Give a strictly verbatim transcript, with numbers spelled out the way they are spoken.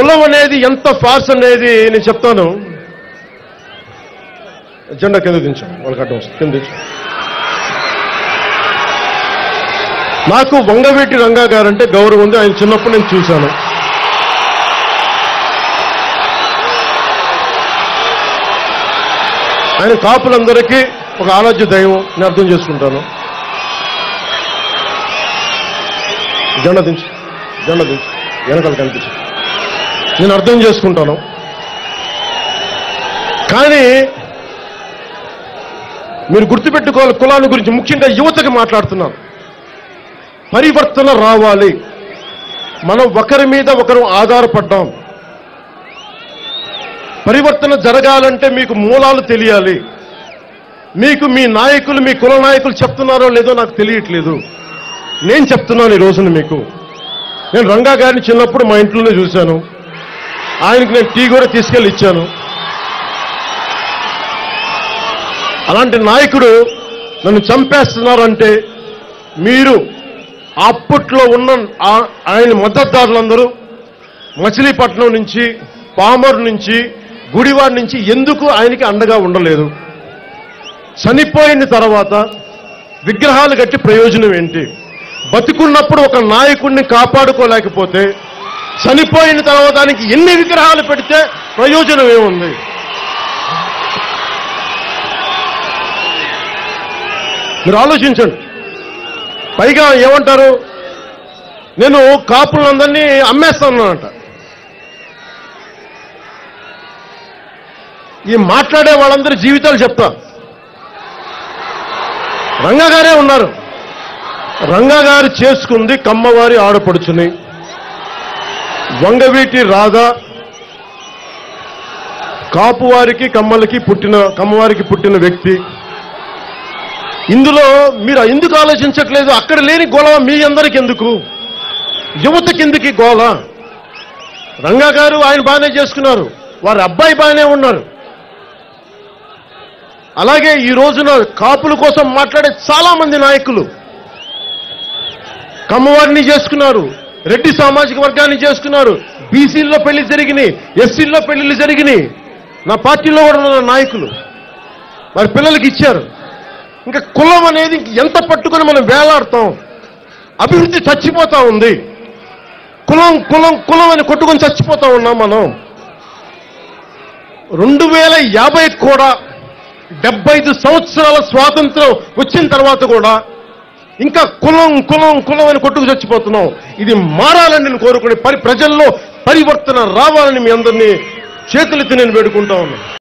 కులం అనేది ఎంత ఫార్స్ అనేది నేను చెప్తాను. జెండా కింద దించాం, వాళ్ళకి అడ్డం వస్తుంది, కింద దించాం. నాకు వంగవీటి రంగా గారంటే గౌరవం ఉంది. ఆయన చిన్నప్పుడు నేను చూశాను. ఆయన కాపులందరికీ ఒక ఆరాధ్య దైవం, నేను అర్థం చేసుకుంటాను. జెండా దించు, జెండా దించు, వెనకాల కనిపించు, నేను అర్థం చేసుకుంటాను. కానీ మీరు గుర్తుపెట్టుకోవాలి, కులాల గురించి ముఖ్యంగా యువతకి మాట్లాడుతున్నాను. పరివర్తన రావాలి. మనం ఒకరి మీద ఒకరు ఆధారపడ్డాం. పరివర్తన జరగాలంటే మీకు మూలాలు తెలియాలి. మీకు మీ నాయకులు, మీ కుల నాయకులు చెప్తున్నారో లేదో నాకు తెలియట్లేదు. నేను చెప్తున్నాను ఈ రోజున మీకు. నేను రంగా గారిని చిన్నప్పుడు మా ఇంట్లోనే చూశాను. ఆయనకు నేను టీ కూడా తీసుకెళ్ళి ఇచ్చాను. అలాంటి నాయకుడు నన్ను చంపేస్తున్నారంటే మీరు అప్పట్లో ఉన్న ఆయన మద్దతుదారులందరూ మచిలీపట్నం నుంచి, పామరు నుంచి, గుడివాడ నుంచి ఎందుకు ఆయనకి అండగా ఉండలేదు? చనిపోయిన తర్వాత విగ్రహాలు కట్టి ప్రయోజనం ఏంటి? బతుకున్నప్పుడు ఒక నాయకుడిని కాపాడుకోలేకపోతే చనిపోయిన తర్వాత దానికి ఎన్ని విగ్రహాలు పెడితే ప్రయోజనం ఏముంది? మీరు ఆలోచించండి. పైగా ఏమంటారు, నేను కాపులందరినీ అమ్మేస్తానంట. ఈ మాట్లాడే వాళ్ళందరి జీవితాలు చెప్తా. రంగా గారే ఉన్నారు. రంగా గారు చేసుకుంది కమ్మవారి ఆడపడుచుని. వంగవీటి రాధా కాపువారికి కమ్మలకి పుట్టిన కమ్మవారికి పుట్టిన వ్యక్తి. ఇందులో మీరు ఎందుకు ఆలోచించట్లేదు? అక్కడ లేని గొడవ మీ అందరికి ఎందుకు? యువత కిందికి గోల. రంగా గారు ఆయన బాగానే చేసుకున్నారు, వారి అబ్బాయి బాగానే ఉన్నారు. అలాగే ఈ రోజున కాపుల కోసం మాట్లాడే చాలా మంది నాయకులు కమ్మవారిని చేసుకున్నారు, రెడ్డి సామాజిక వర్గాన్ని చేసుకున్నారు, బీసీల్లో పెళ్లి జరిగినాయి, ఎస్సీల్లో పెళ్లిళ్ళు జరిగినాయి. నా పార్టీలో కూడా ఉన్న నాయకులు వారి పిల్లలకి ఇచ్చారు. ఇంకా కులం అనేది ఎంత పట్టుకొని మనం వేలాడతాం? అభివృద్ధి చచ్చిపోతా ఉంది. కులం కులం కులం అని కొట్టుకొని చచ్చిపోతా ఉన్నాం మనం. రెండు వేల యాభై కూడా డెబ్బై ఐదు సంవత్సరాల స్వాతంత్రం వచ్చిన తర్వాత కూడా ఇంకా కులం కులం కులం అని కొట్టుకు చచ్చిపోతున్నాం. ఇది మారాలని నేను కోరుకునే పరి ప్రజల్లో పరివర్తన రావాలని మీ అందరినీ చేతులెత్తి నేను వేడుకుంటా ఉన్నాను.